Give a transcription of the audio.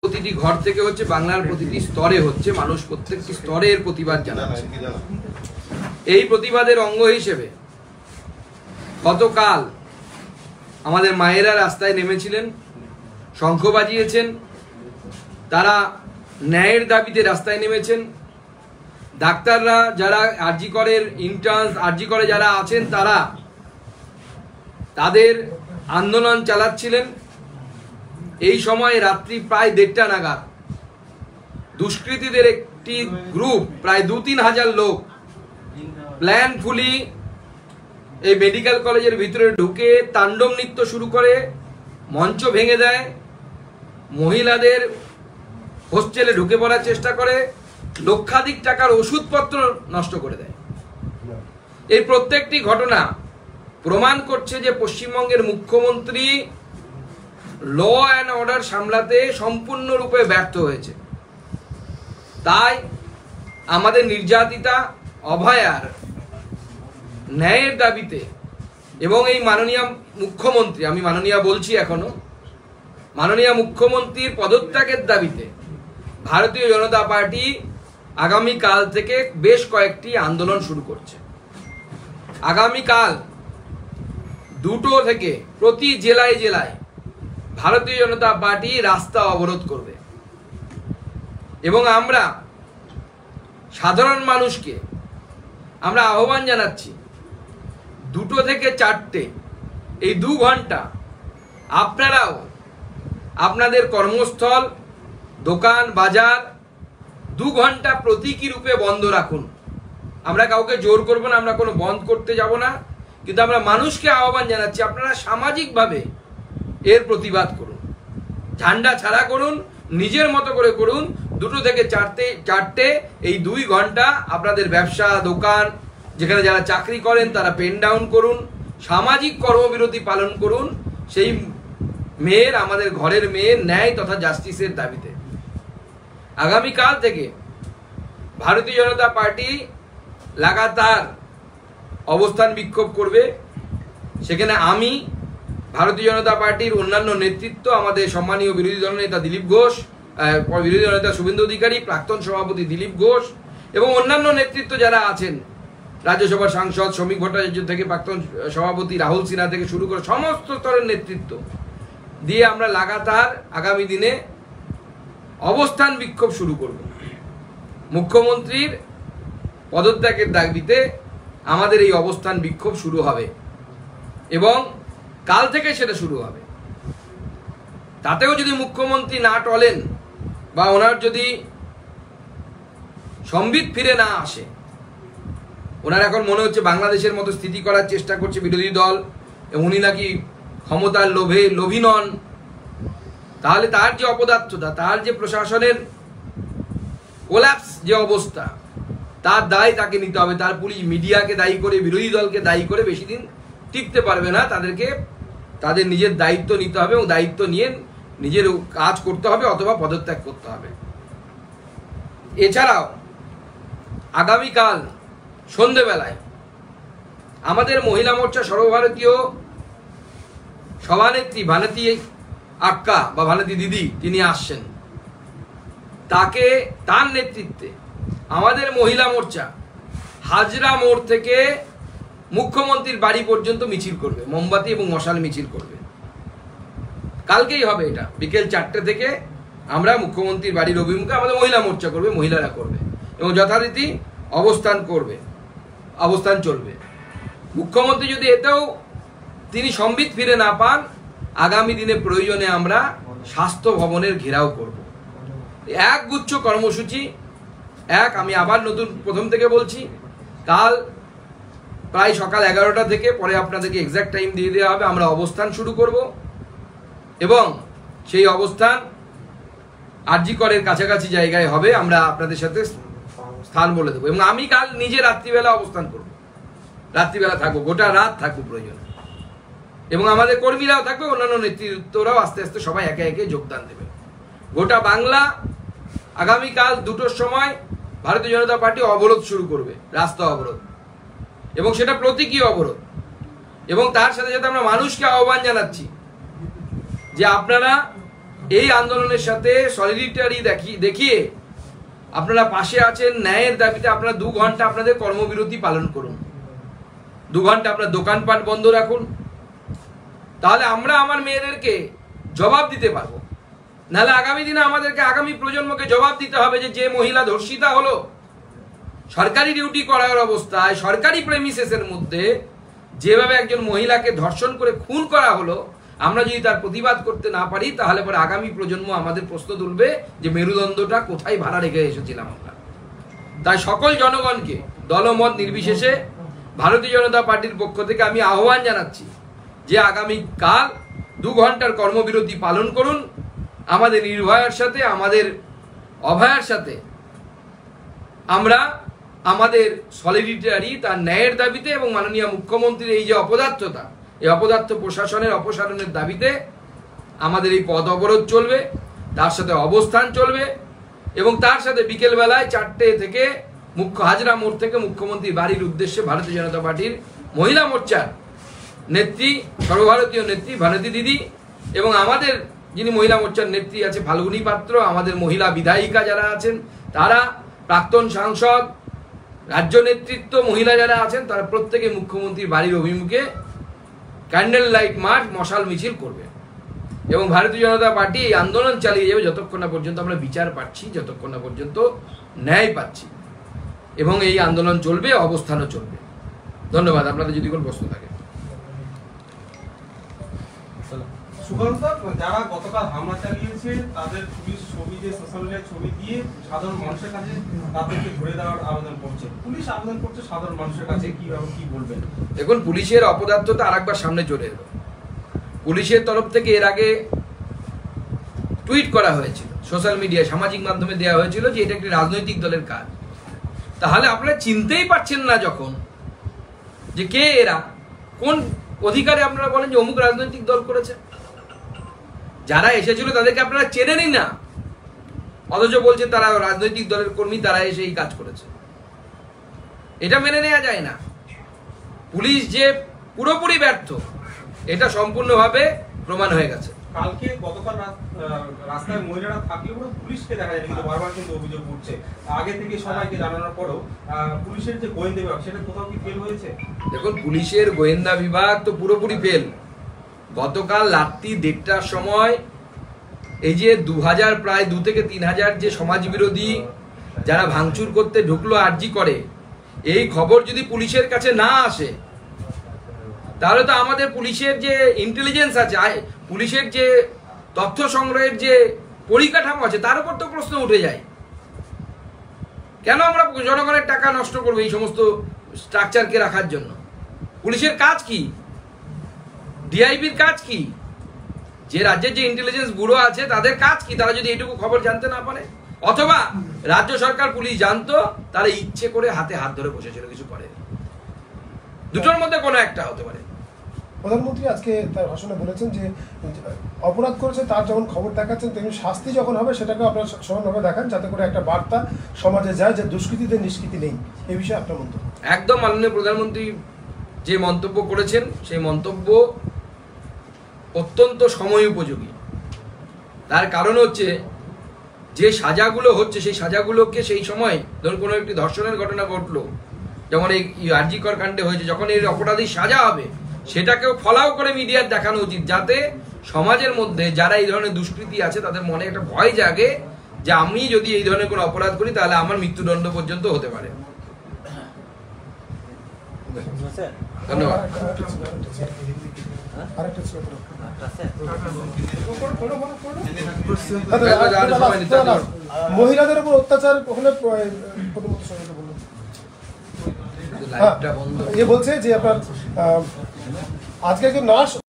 প্রতিটি ঘর থেকে হচ্ছে, বাংলার প্রতিটি স্তরে হচ্ছে, মানুষ প্রত্যেকটি স্তরে এর প্রতিবাদ জানাচ্ছে। এই প্রতিবাদের অঙ্গ হিসেবে গতকাল আমাদের মায়েরা রাস্তায় নেমেছিলেন, শঙ্খ বাজিয়েছেন, তারা ন্যায়ের দাবিতে রাস্তায় নেমেছেন। ডাক্তাররা যারা আরজি করের ইন্টার্নস, আরজি করে যারা আছেন, তারা তাদের আন্দোলন চালাচ্ছিলেন। এই সময় রাত্রি প্রায় 1:30 নাগাদ দুষ্কৃতীদের একটি গ্রুপ, প্রায় 2-3 হাজার লোক প্ল্যানফুলি এই মেডিকেল কলেজের ভিতরে ঢুকে তাণ্ডব নৃত্য শুরু করে, মঞ্চ ভেঙে দেয়, মহিলাদের হোস্টেলে ঢুকে পড়ার চেষ্টা করে, লক্ষাধিক টাকার ওষুধপত্র নষ্ট করে দেয়। এই প্রত্যেকটি ঘটনা প্রমাণ করছে যে পশ্চিমবঙ্গের মুখ্যমন্ত্রী ল অ্যান্ড অর্ডার সামলাতে সম্পূর্ণরূপে ব্যর্থ হয়েছে। তাই আমাদের নির্যাতিতা অভয়ার ন্যায়ের দাবিতে এবং এই মাননীয় মুখ্যমন্ত্রী, আমি মাননীয় বলছি এখনো, মাননীয় মুখ্যমন্ত্রীর পদত্যাগের দাবিতে ভারতীয় জনতা পার্টি আগামীকাল থেকে বেশ কয়েকটি আন্দোলন শুরু করছে। আগামীকাল 2টো থেকে প্রতি জেলায় জেলায় ভারতীয় জনতা পার্টি রাস্তা অবরোধ করবে এবং আমরা সাধারণ মানুষকে আমরা আহ্বান জানাচ্ছি 2টো থেকে 4টে এই 2 ঘন্টা আপনারাও আপনাদের কর্মস্থল, দোকান, বাজার 2 ঘন্টা প্রতীকী রূপে বন্ধ রাখুন। আমরা কাউকে জোর করব না, আমরা কোনো বন্ধ করতে যাব না, কিন্তু আমরা মানুষকে আহ্বান জানাচ্ছি আপনারা সামাজিকভাবে এর প্রতিবাদ করুন, ঝান্ডা ছাড়া করুন, নিজের মতো করে করুন। 2টো থেকে 4টে এই 2 ঘন্টা আপনাদের ব্যবসা, দোকান, যেখানে যারা চাকরি করেন তারা পেন ডাউন করুন, সামাজিক কর্মবিরতি পালন করুন, সেই মেয়ের, আমাদের ঘরের মেয়ের ন্যায় তথা জাস্টিসের দাবিতে। আগামীকাল থেকে ভারতীয় জনতা পার্টি লাগাতার অবস্থান বিক্ষোভ করবে। সেখানে আমি, ভারতীয় জনতা পার্টির অন্যান্য নেতৃত্ব, আমাদের সম্মানীয় বিরোধী দলনেতা দিলীপ ঘোষ, বিরোধী দলনেতা শুভেন্দু অধিকারী, প্রাক্তন সভাপতি দিলীপ ঘোষ এবং অন্যান্য নেতৃত্ব যারা আছেন, রাজ্যসভার সাংসদ শ্রমিক ভট্টাচার্য থেকে প্রাক্তন সভাপতি রাহুল সিনহা থেকে শুরু করে সমস্ত স্তরের নেতৃত্ব দিয়ে আমরা লাগাতার আগামী দিনে অবস্থান বিক্ষোভ শুরু করব। মুখ্যমন্ত্রীর পদত্যাগের দাবিতে আমাদের এই অবস্থান বিক্ষোভ শুরু হবে এবং কাল থেকে সেটা শুরু হবে। তাতেও যদি মুখ্যমন্ত্রী না টলেন বা ওনার যদি সম্বিত ফিরে না আসে, ওনার এখন মনে হচ্ছে বাংলাদেশের মতো স্থিতি করার চেষ্টা করছে বিরোধী দল, উনি নাকি ক্ষমতার লোভী নন, তাহলে তার যে অপদার্থতা, তার যে প্রশাসনের কোল্যাপস যে অবস্থা, তার দায় তাকে নিতে হবে। তার পুলিশ মিডিয়াকে দায়ী করে, বিরোধী দলকে দায়ী করে বেশি দিন টিকতে পারবে না। তাদেরকে তাদের নিজের দায়িত্ব নিতে হবে এবং দায়িত্ব নিয়ে নিজের কাজ করতে হবে অথবা পদত্যাগ করতে হবে। এছাড়াও আগামীকাল সন্ধ্যেবেলায় আমাদের মহিলা মোর্চা সর্বভারতীয় সভানেত্রী ভানতী আক্কা বা ভানতী দিদি তিনি আসছেন। তাকে, তার নেতৃত্বে আমাদের মহিলা মোর্চা হাজরা মোড় থেকে মুখ্যমন্ত্রীর বাড়ি পর্যন্ত মিছিল করবে, মোমবাতি এবং মশাল মিছিল করবে। কালকেই হবে এটা, বিকেল 4টে থেকে আমরা মুখ্যমন্ত্রীর বাড়ির অভিমুখে আমাদের মহিলা মোর্চা করবে, মহিলারা করবে এবং যথারীতি অবস্থান চলবে। মুখ্যমন্ত্রী যদি এতেও তিনি সম্বিত ফিরে না পান, আগামী দিনে প্রয়োজনে আমরা স্বাস্থ্য ভবনের ঘেরাও করব। একগুচ্ছ কর্মসূচি। আমি আবার প্রথম থেকে বলছি, কাল প্রায় সকাল 11টা থেকে, পরে আপনাদেরকে এক্সাক্ট টাইম দিয়ে দেওয়া হবে, আমরা অবস্থান শুরু করব এবং সেই অবস্থান আরজি করের কাছাকাছি জায়গায় হবে। আমরা আপনাদের সাথে স্থান বলে দেবো এবং আমি কাল নিজে রাত্রিবেলা অবস্থান করব, রাত্রিবেলা থাকবো, গোটা রাত থাকবো প্রয়োজনে, এবং আমাদের কর্মীরাও থাকবে, অন্যান্য নেতৃত্বরাও আস্তে আস্তে সবাই একে একে যোগদান দেবে। গোটা বাংলা আগামীকাল 2টোর সময় ভারতীয় জনতা পার্টি অবরোধ শুরু করবে, রাস্তা অবরোধ, এবং সেটা প্রতীকী অবরোধ। এবং তার সাথে সাথে আমরা মানুষকে আহ্বান জানাচ্ছি যে আপনারা এই আন্দোলনের সাথে সলিডারিটি দেখিয়ে আপনারা পাশে আছেন, ন্যায়ের দাবিতে আপনারা 2 ঘন্টা আপনাদের কর্মবিরতি পালন করুন, 2 ঘন্টা আপনার দোকানপাট বন্ধ রাখুন, তাহলে আমরা আমার মেয়েদেরকে জবাব দিতে পারবো। নাহলে আগামী দিনে আমাদেরকে আগামী প্রজন্মকে জবাব দিতে হবে যে মহিলা ধর্ষিতা হলো সরকারি ডিউটি করার অবস্থায় সরকারি প্রেমিসেসের মধ্যে যেভাবে একজন মহিলাকে ধর্ষণ করে খুন করা হলো, আমরা যদি তার প্রতিবাদ করতে না পারি তাহলে পরে আগামী প্রজন্ম আমাদের প্রশ্ন তুলবে যে মেরুদণ্ডটা কোথায় ভাড়া রেখে এসেছিলাম আমরা। তাই সকল জনগণকে দলমত নির্বিশেষে ভারতীয় জনতা পার্টির পক্ষ থেকে আমি আহ্বান জানাচ্ছি যে আগামীকাল 2 ঘন্টার কর্মবিরতি পালন করুন। আমাদের নির্ভয়ার সাথে, আমাদের অভয়ার সাথে আমরা আমাদের সলিডারিটি তার ন্যায়ের দাবিতে এবং মাননীয় মুখ্যমন্ত্রীর এই যে অপদার্থতা, এই অপদার্থ প্রশাসনের অপসারণের দাবিতে আমাদের এই পথ অবরোধ চলবে, তার সাথে অবস্থান চলবে এবং তার সাথে বিকেলবেলায় 4টে থেকে হাজরা মোড় থেকে মুখ্যমন্ত্রীর বাড়ির উদ্দেশ্যে ভারতীয় জনতা পার্টির মহিলা মোর্চার নেত্রী, সর্বভারতীয় নেত্রী ভারতী দিদি এবং আমাদের যিনি মহিলা মোর্চার নেত্রী আছে ফাল্গুনী পাত্র, আমাদের মহিলা বিধায়িকা যারা আছেন তারা, প্রাক্তন সাংসদ, রাজ্য নেতৃত্ব মহিলা যারা আছেন তারা প্রত্যেকে মুখ্যমন্ত্রীর বাড়ির অভিমুখে ক্যান্ডেল লাইট মার্চ, মশাল মিছিল করবে এবং ভারতীয় জনতা পার্টি এই আন্দোলন চালিয়ে যাবে যতক্ষণ না পর্যন্ত আমরা বিচার পাচ্ছি, যতক্ষণ না পর্যন্ত ন্যায় পাচ্ছি, এবং এই আন্দোলন চলবে, অবস্থানও চলবে। ধন্যবাদ। আপনাদের যদি কোনো প্রশ্ন থাকে। যারা গতকাল হামলা চালিয়েছে তাদের পুলিশ ছবি দিয়ে সোশ্যাল মিডিয়ায় ছবি দিয়ে সাধারণ মানুষের কাছে তাদেরকে ধরে দেওয়ার আবেদন করছে, পুলিশ আবেদন করছে সাধারণ মানুষের কাছে, কি বলবেন? দেখুন, পুলিশের অপদার্থতা আরেকবার সামনে চলে এলো। পুলিশের তরফ থেকে এর আগে টুইট করা হয়েছিল, সোশ্যাল মিডিয়ায় সামাজিক মাধ্যমে দেওয়া হয়েছিল যে এটা একটি রাজনৈতিক দলের কাজ। তাহলে আপনারা চিনতেই পারছেন না যখন যে কে এরা, কোন অধিকারে আপনারা বলেন যে অমুক রাজনৈতিক দল করেছে? যারা এসেছিল তাদেরকে আপনারা চেনেনই না, অথচ বলছেন তারা রাজনৈতিক দলের কর্মী, তারা এসে এই কাজ করেছে। এটা মেনে নেওয়া যায় না। পুলিশ যে পুরোপুরি ব্যর্থ এটা সম্পূর্ণভাবে প্রমাণ হয়ে গেছে। কালকে গতকাল রাস্তায় মহিলারা থাকলে পুরো পুলিশকে দেখা যায় কিন্তু বারবার কিন্তু অভিযোগ উঠছে, আগে থেকে সবাইকে জানানোর পরও পুলিশের যে গোয়েন্দা বিভাগ সেটা কোথাও কি ফেল হয়েছে? দেখুন, পুলিশের গোয়েন্দা বিভাগ তো পুরোপুরি ফেল। গতকাল রাত্রি 1:30টার সময় এই যে 2000 প্রায় 2 থেকে 3000 যে সমাজ বিরোধী যারা ভাঙচুর করতে ঢুকলো আরজি করে, এই খবর যদি পুলিশের কাছে না আসে তাহলে তো আমাদের পুলিশের যে ইন্টেলিজেন্স আছে, পুলিশের যে তথ্য সংগ্রহের যে পরিকাঠামো আছে তার উপর তো প্রশ্ন উঠে যায়। কেন আমরা জনগণের টাকা নষ্ট করবো এই সমস্ত স্ট্রাকচারকে রাখার জন্য? পুলিশের কাজ কি? ডিআইবির কাজ কি? যে রাজ্যের যে ইন্টেলিজেন্স ব্যুরো আছে তাদের কাজ কি? তারা যদি এইটুকু খবর জানতে না পারে, অথবা রাজ্য সরকার পুলিশ জানতো, তারা ইচ্ছে করে হাতে হাত ধরে বসেছিল, কিছু করে। দুটোর মধ্যে কোনো একটা হতে পারে। প্রধানমন্ত্রী আজকে তার ভাষণে বলেছেন যে অপরাধ করেছে তার যেমন খবর দেখাচ্ছেন তেমনি শাস্তি যখন হবে সেটাকে আপনারা সমানভাবে দেখান, যাতে করে একটা বার্তা সমাজে যায় যে দুষ্কৃতীদের নিষ্কৃতি নেই। এই বিষয়ে আপনার মন্তব্য? একদম মাননীয় প্রধানমন্ত্রী যে মন্তব্য করেছেন সেই মন্তব্য অত্যন্ত সময় উপযোগী। তার কারণ হচ্ছে যে সাজাগুলো হচ্ছে সেই সাজাগুলোকে সেই সময় ধরুন কোনো একটি ধর্ষণের ঘটনা ঘটলো, যেমন এই আরজিকর কাণ্ডে হয়েছে, যখন এই অপরাধীর সাজা হবে সেটাকেও ফলাও করে মিডিয়ার দেখানো উচিত, যাতে সমাজের মধ্যে যারা এই ধরনের দুষ্কৃতি আছে তাদের মনে একটা ভয় জাগে যে আমি যদি এই ধরনের কোনো অপরাধ করি তাহলে আমার মৃত্যুদণ্ড পর্যন্ত হতে পারে। ধন্যবাদ। মহিলাদের উপর অত্যাচার হলে বলছে যে আপনার আজকে নার্স